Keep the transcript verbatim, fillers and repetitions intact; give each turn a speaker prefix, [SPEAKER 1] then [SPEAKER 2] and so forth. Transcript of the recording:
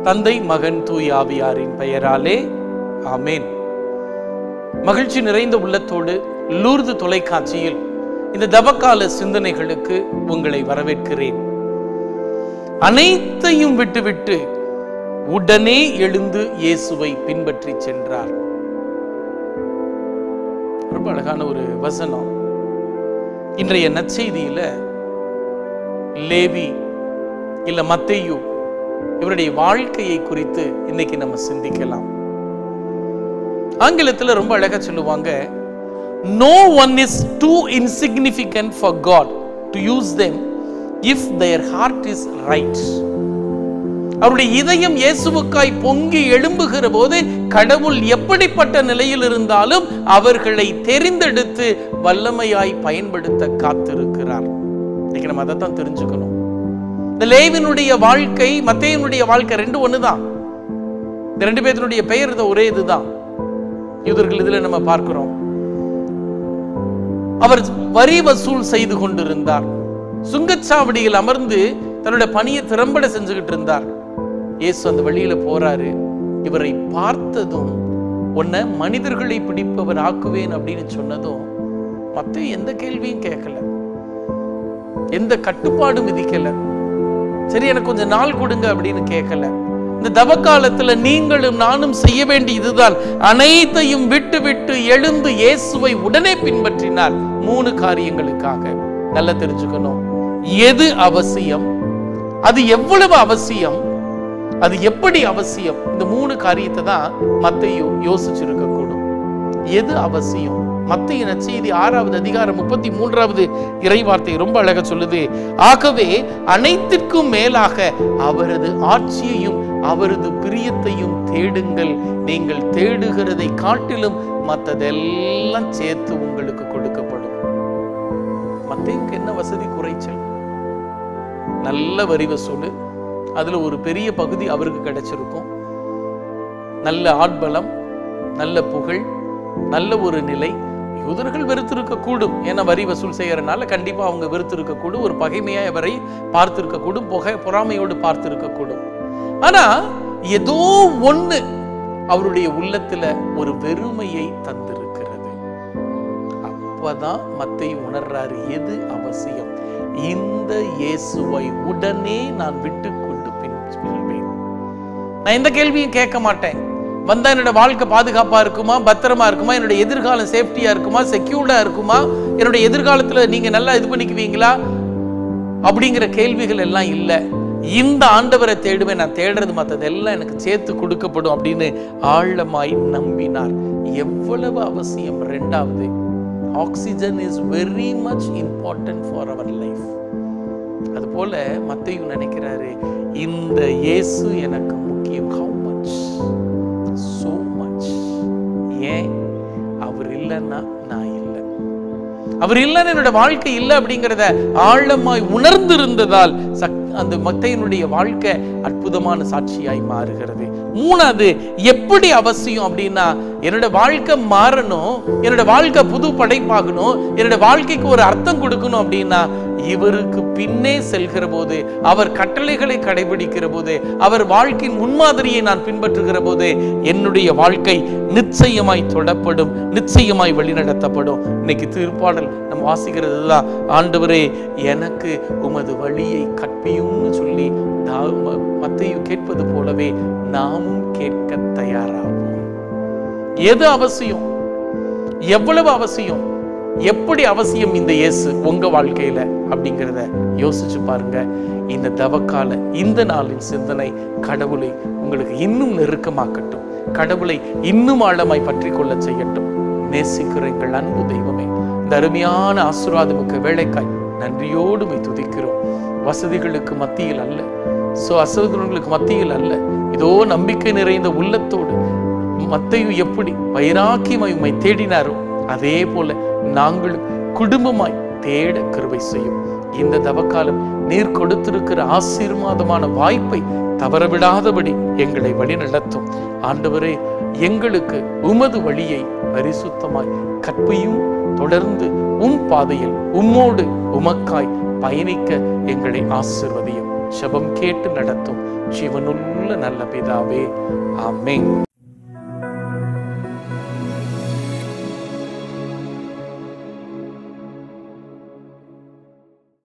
[SPEAKER 1] தந்தை, மகன், தூய ஆவியாரின் பெயராலே ஆமேன். மகிழ்ச்சி நிறைந்த உள்ளத்தோடு லூர்து தொலைக்காட்சியில் இந்த தவக்கால சிந்தனைகளுக்கு உங்களை வரவேற்கிறேன். அனைத்தையும் விட்டுவிட்டு உடனே எழுந்து இயேசுவை பின்பற்றி சென்றார். ரொம்ப அழகான ஒரு வசனம். இன்றைய நற்செய்தியில லேவி இல்ல மத்தேயு இவருடைய வாழ்க்கையை குறித்து இன்னைக்கு நம்ம சிந்திக்கலாம். ஆங்கிலத்தில் ரொம்ப அழகா சொல்லுவாங்க, no one is too insignificant for God to use them if their heart is right. அவருடைய இதயம் இயேசுவுக்காய் பொங்கி எழும்புகிற போது கடவுள் எப்படிப்பட்ட நிலையில் இருந்தாலும் அவர்களை தெரிந்தெடுத்து வல்லமையாய் பயன்படுத்த காத்திருக்கிறார். இன்னைக்கு நம்ம அதைத்தான் தெரிஞ்சுக்கணும். இந்த லேவியினுடைய வாழ்க்கை மத்தேயுனுடைய வாழ்க்கை ரெண்டு ஒண்ணுதான். இந்த ரெண்டு பேருடைய பெயர் ஒரே இதுதான். யூதர்கள் இதுல நம்ம பார்க்கிறோம். அவர் வரி வசூல் செய்து கொண்டிருந்தார். சுங்கச்சாவடியில் அமர்ந்து தன்னுடைய பணியை திறம்பட செஞ்சுக்கிட்டு இருந்தார். இயேசு அந்த வழியில போறாரு. இவரை பார்த்ததும் உன்னை மனிதர்களை பிடிப்பவர் ஆக்குவேன் அப்படின்னு சொன்னதும் மத்தேயு எந்த கேள்வியும் கேட்கல, எந்த கட்டுப்பாடும் விதிக்கல. சரி, எனக்கு கொஞ்சம் நாள் கொடுங்க அப்படின்னு கேட்கல. இந்த தவக்காலத்துல நீங்களும் நானும் செய்ய வேண்டிய இதுதான். அனைத்தையும் விட்டு விட்டு எழுந்து இயேசுவை உடனே பின்பற்றினார். மூணு காரியங்களுக்காக. நல்லா தெரிஞ்சுக்கணும், எது அவசியம், அது எவ்வளவு அவசியம், அது எப்படி அவசியம். இந்த மூணு காரியத்தை தான் மத்தேயு யோசிச்சிருக்க கூடும். எது அவசியம்? மத்தேயு நற்செய்தி ஆறாவது அதிகாரம் முப்பத்தி மூன்றாவது இறைவார்த்தை ரொம்ப அழகா சொல்லுது, ஆகவே அனைத்திற்கும் மேலாக அவரது ஆட்சியையும் அவரது பிரியத்தையும் தேடுங்கள், நீங்கள் தேடுகிறதை காட்டிலும் மற்றதெல்லாம் சேர்த்து உங்களுக்கு கொடுக்கப்படும். மத்தேயுக்கு என்ன வசதி குறைச்சல்? நல்ல வரி வசூல், அதுல ஒரு பெரிய பகுதி அவருக்கு கிடைச்சிருக்கும். நல்ல ஆட்பலம், நல்ல புகழ், நல்ல ஒரு நிலை. யூதர்கள் வெறுத்திருக்க கூடும், ஏன்னா வரி வசூல் செய்யறதுனால கண்டிப்பா அவங்க வெறுத்திருக்க கூடும். ஒரு பகைமையாய் அவரை பார்த்திருக்க கூடும், புகை பொறாமையோடு பார்த்திருக்க கூடும். ஆனா ஏதோ ஒண்ணு அவருடைய உள்ளத்துல ஒரு வெறுமையை தந்திருக்கிறது. அப்பதான் மத்தேயு உணர்றாரு, எது அவசியம். இந்த இயேசுவை உடனே நான் விட்டு கொண்டு பின் செல்வேன். நான் எந்த கேள்வியும் கேட்க மாட்டேன். வந்தா என்னோட வாழ்க்கை பாதுகாப்பா இருக்குமா, பத்திரமா இருக்குமா, என்னோட எதிர்காலம் சேஃப்டியா இருக்குமா, செக்யூர்டா இருக்குமா, என்னுடைய எதிர்காலத்துல நீங்க நல்லா இது பண்ணிக்குவீங்களா அப்படிங்கிற கேள்விகள் எல்லாம் இல்லை. இந்த ஆண்டவரை தேடுவேன், நான் தேடுறது மற்றதெல்லாம் எனக்கு சேர்த்து கொடுக்கப்படும் அப்படின்னு ஆழமாய் நம்பினார். எவ்வளவு அவசியம். ரெண்டாவது, oxygen is very much important for our life. அது போல மத்தேயு நினைக்கிறாரு, இந்த இயேசு எனக்கு முக்கியம். How much? So much. ஏன்? அவர் இல்லைன்னா நான் இல்லை, அவர் இல்லைன்னு என்னோட வாழ்க்கை இல்லை அப்படிங்கிறத ஆழமாய் உணர்ந்திருந்ததால் அந்த மத்தேயுனுடைய வாழ்க்கை அற்புதமான சாட்சியாய் மாறுகிறது. மூணாவது, எப்படி அவசியம் அப்படின்னா, என்னோட வாழ்க்கை மாறணும், என்னோட வாழ்க்கை புது படைப்பாகணும், என்னோட வாழ்க்கைக்கு ஒரு அர்த்தம் கொடுக்கணும் அப்படின்னா இவருக்கு பின்னே செல்கிற போது, அவர் கட்டளைகளை கடைபிடிக்கிற போது, அவர் வாழ்க்கையின் முன்மாதிரியை நான் பின்பற்றுகிற போது என்னுடைய வாழ்க்கை நிச்சயமாய் தொடப்படும், நிச்சயமாய் வழிநடத்தப்படும். இன்னைக்கு திருப்பாடல் நம்ம வாசிக்கிறது தான், ஆண்டவரே எனக்கு உமது வழியை கற்பியும்னு சொல்லி மத்தேயு கேட்பது போலவே நாமும் கேட்க தயாராகும். எது அவசியம், எவ்வளவு அவசியம், எப்படி அவசியம் இந்த இயேசு உங்க வாழ்க்கையில அப்படிங்கிறத யோசிச்சு பாருங்க. இந்த தவக்கால இந்த நாளின் சிந்தனை கடவுளை உங்களுக்கு இன்னும் நெருக்கமாக்கட்டும், கடவுளை இன்னும் ஆழமாய் பற்றி கொள்ள செய்யட்டும். நேசிக்கிற எங்கள் அன்பு தெய்வமே, இந்த அருமையான ஆசீர்வாதமிக்க வேளைக்காய் நன்றியோடு மை துதிக்கிறோம். வசதிகளுக்கு மத்தியில் அல்ல, சோ அசோதரங்களுக்கு மத்தியில் அல்ல, இதோ நம்பிக்கை நிறைந்த உள்ளத்தோடு மத்தேயு எப்படி வைராக்கியமாய் உம்மை தேடினாரோ அதே போல நாங்களும் குடும்பமாய் தேட கிருபை செய்யும். இந்த தவக்காலம் நீர் கொடுத்திருக்கிற ஆசீர்வாதமான வாய்ப்பை தவறவிடாதபடி எங்களை வழி நடத்தும். ஆண்டவரே, எங்களுக்கு உமது வழியை பரிசுத்தமாய் கற்பியும், தொடர்ந்து உம் பாதையில் உம்மோடு உமக்காய் பயணிக்க எங்களை ஆசீர்வதியும். ஜெபம் கேட்டு நடத்தும் ஜீவனுள்ள நல்ல பிதாவே, ஆமென்.